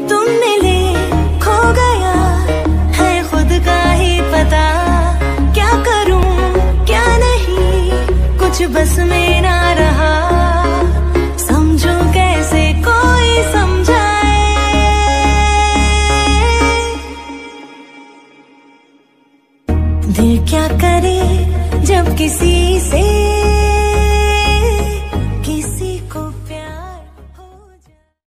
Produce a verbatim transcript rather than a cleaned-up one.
तुम मिले खो गया है खुद का ही पता, क्या करूं क्या नहीं कुछ बस में ना रहा, समझूं कैसे कोई समझाए। दिल क्या करे जब किसी से